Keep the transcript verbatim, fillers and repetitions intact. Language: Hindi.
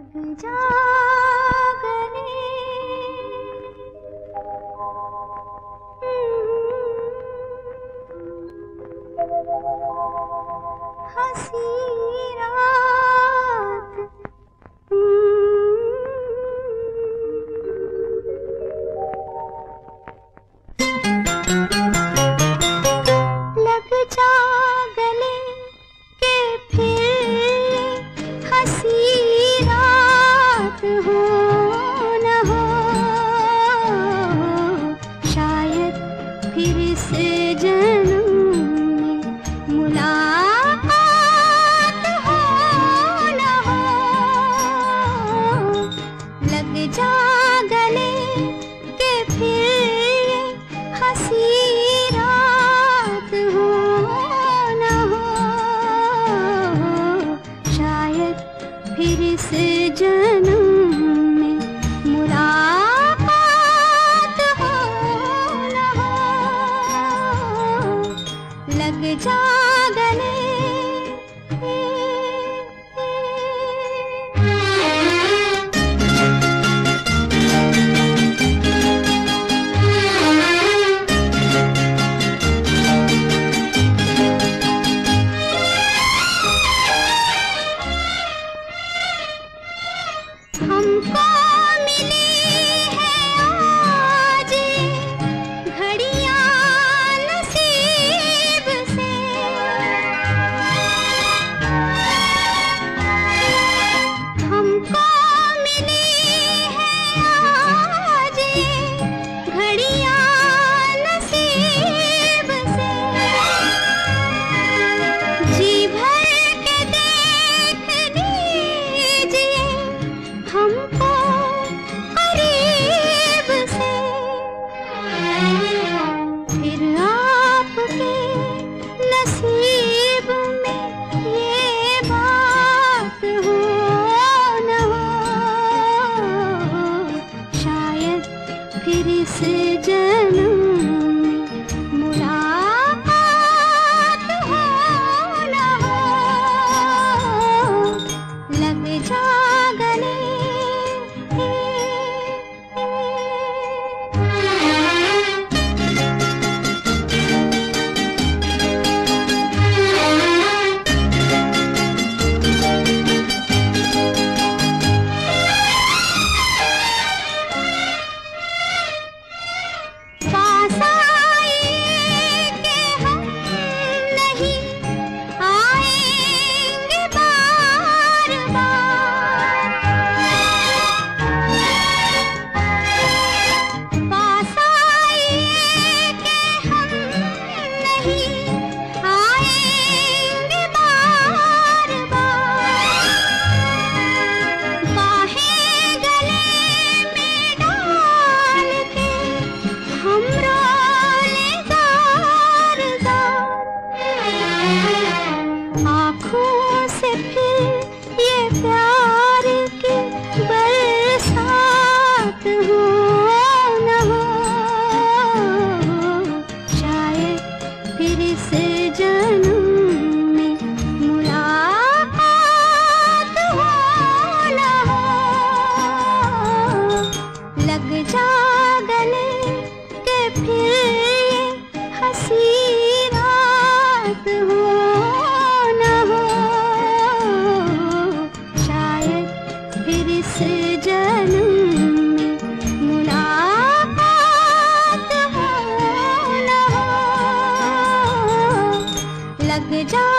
लग जा गले हंसी रात लग जा गले के फिर हंसी रात हो न हो, शायद फिर से जन्म में मुलाकात हो न हो। लग जा गले के फिर हंसी रात हो न हो, शायद फिर से जन्म में मुलाकात हो न हो। लग जा गले हमको मिली है आज घड़ियां नसीब से, हमको मिली है आज घड़ियां नसीब से। जी भर के देख लीजिए हमको करीब से, फिर आपके नसीब में ये बात हो न हो, शायद फिर से जन्म में मुलाकात हो न हो। लग जा गले पास आए कि हम नहीं आएंगे बार बार, पास आए कि हम नहीं आएंगे बार बार। बाहें गले में डाल के हम रोले जार जार, आँखों से फिर ये प्यार की बरसात हो न हो, शायद फिर से जन्म में मुलाकात हो न हो। लग जा गले के फिर हंसी रात हो न हो, शायद फिर से जन्म में मुलाकात हो न हो। लग जा